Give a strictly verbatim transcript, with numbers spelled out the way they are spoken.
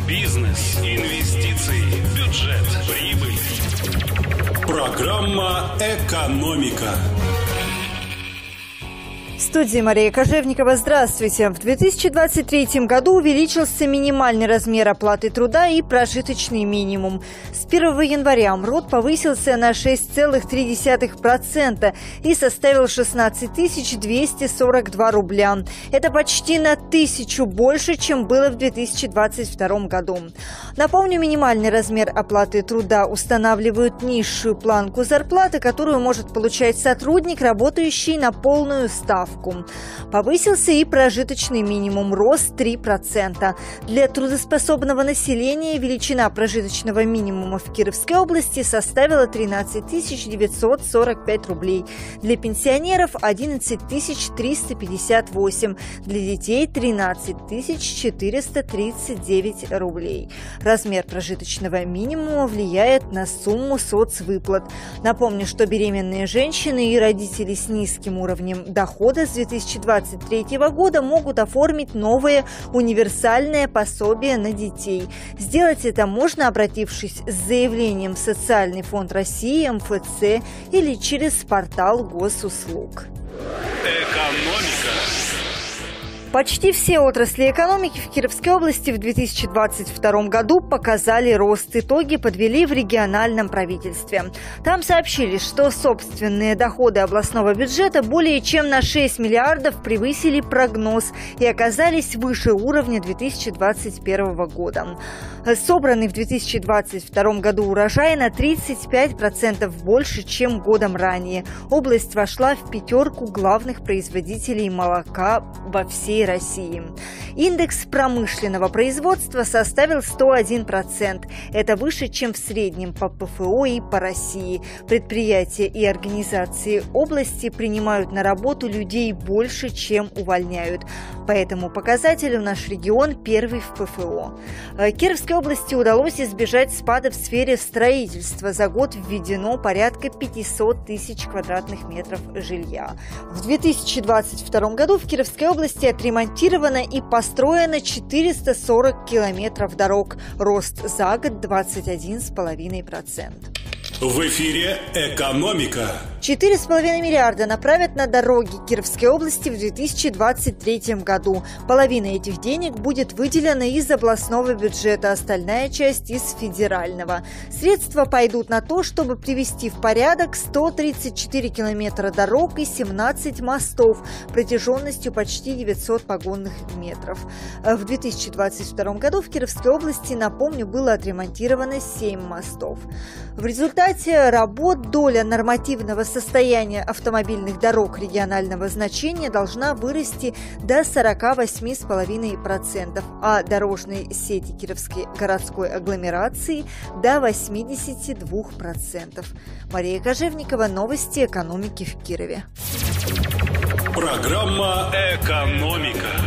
Бизнес, инвестиции, бюджет, прибыль. Программа «Экономика». В студии Мария Кожевникова. Здравствуйте. В две тысячи двадцать третьем году увеличился минимальный размер оплаты труда и прожиточный минимум. С первого января МРОТ повысился на шесть целых три десятых процента и составил шестнадцать тысяч двести сорок два рубля. Это почти на тысячу больше, чем было в две тысячи двадцать втором году. Напомню, минимальный размер оплаты труда устанавливают низшую планку зарплаты, которую может получать сотрудник, работающий на полную ставку. Повысился и прожиточный минимум, рост три процента. Для трудоспособного населения величина прожиточного минимума в Кировской области составила тринадцать тысяч девятьсот сорок пять рублей. Для пенсионеров – одиннадцать тысяч триста пятьдесят восемь. Для детей – тринадцать тысяч четыреста тридцать девять рублей. Размер прожиточного минимума влияет на сумму соцвыплат. Напомню, что беременные женщины и родители с низким уровнем дохода с две тысячи двадцать третьего года могут оформить новое универсальное пособие на детей. Сделать это можно, обратившись с заявлением в Социальный фонд России, эм эф цэ или через портал госуслуг. Экономика. Почти все отрасли экономики в Кировской области в две тысячи двадцать втором году показали рост. Итоги подвели в региональном правительстве. Там сообщили, что собственные доходы областного бюджета более чем на шесть миллиардов превысили прогноз и оказались выше уровня две тысячи двадцать первого года. Собранный в две тысячи двадцать втором году урожай на тридцать пять процентов больше, чем годом ранее. Область вошла в пятерку главных производителей молока во всей России. Индекс промышленного производства составил сто один процент. Это выше, чем в среднем по пэ эф о и по России. Предприятия и организации области принимают на работу людей больше, чем увольняют. По этому показателю наш регион первый в пэ эф о. Кировской области удалось избежать спада в сфере строительства. За год введено порядка пятьсот тысяч квадратных метров жилья. В две тысячи двадцать втором году в Кировской области отремонтировано и построено четыреста сорок километров дорог. Рост за год двадцать один целых пять десятых процента. В эфире «Экономика». четыре целых пять десятых миллиарда направят на дороги Кировской области в две тысячи двадцать третьем году. Половина этих денег будет выделена из областного бюджета, остальная часть из федерального. Средства пойдут на то, чтобы привести в порядок сто тридцать четыре километра дорог и семнадцать мостов протяженностью почти девятьсот погонных метров. В две тысячи двадцать втором году в Кировской области, напомню, было отремонтировано семь мостов. В результате работ доля нормативного состояния автомобильных дорог регионального значения должна вырасти до сорок восемь целых пять десятых процента, а дорожной сети Кировской городской агломерации до восемьдесят два процента. Мария Кожевникова, новости экономики в Кирове. Программа «Экономика».